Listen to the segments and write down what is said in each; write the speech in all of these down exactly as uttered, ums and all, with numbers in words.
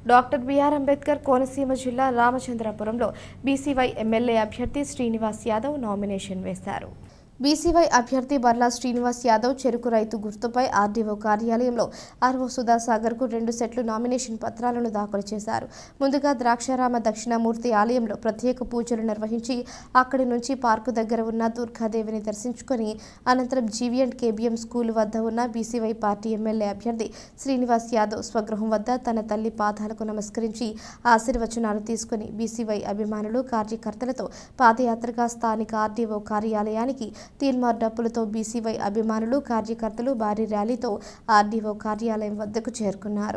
Doctor BR Ambedkar Konaseema జిల్లా రామచంద్రపురంలో BCY MLA అభ్యర్థి Srinivas Yadav nomination వేశారు. బీసీవై అభ్యర్థి బర్లా శ్రీనివాస్ యాదవ్ చెరుకు రైతు గుర్తుపై ఆర్డీఓ కార్యాలయంలో ఆర్వో సుధాసాగర్కు రెండు సెట్లు నామినేషన్ పత్రాలను దాఖలు చేశారు. ముందుగా ద్రాక్షారామ దక్షిణామూర్తి ఆలయంలో ప్రత్యేక పూజలు నిర్వహించి అక్కడి నుంచి పార్కు దగ్గర ఉన్న దుర్గాదేవిని దర్శించుకొని అనంతరం జీవీ అండ్ కేబీఎం స్కూల్ వద్ద ఉన్న బీసీవై పార్టీ ఎమ్మెల్యే అభ్యర్థి శ్రీనివాస్ యాదవ్ స్వగృహం వద్ద తన తల్లి పాదాలకు నమస్కరించి ఆశీర్వచనాలు తీసుకుని బీసీవై అభిమానులు కార్యకర్తలతో పాదయాత్రగా స్థానిక ఆర్డీఓ కార్యాలయానికి తీన్మార్ డప్పులతో బీసీవై అభిమానులు కార్యకర్తలు భారీ ర్యాలీతో ఆర్డీఓ కార్యాలయం వద్దకు చేరుకున్నారు.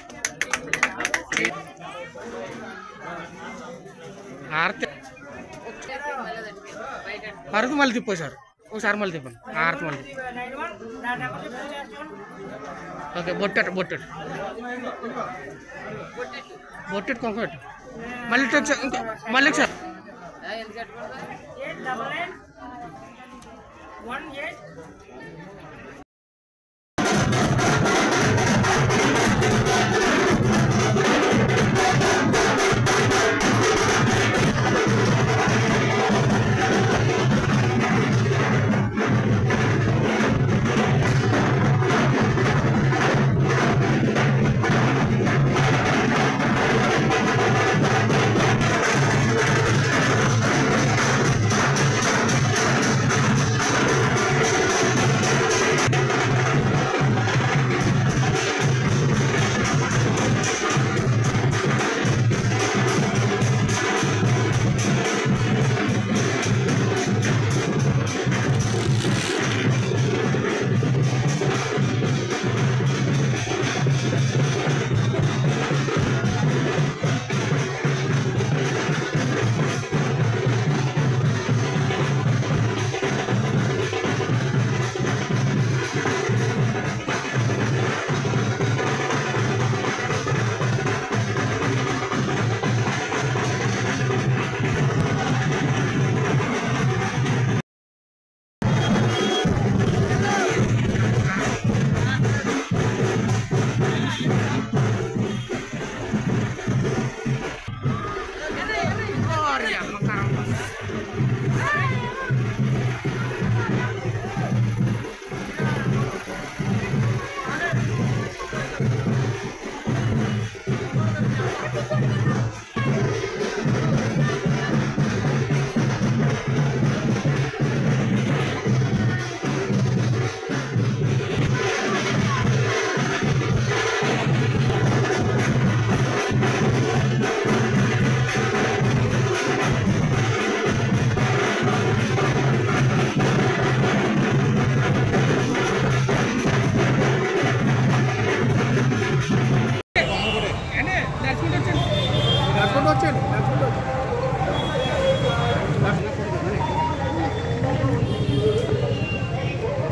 One eight.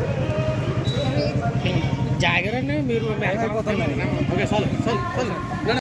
జాగ్రత్త మీరు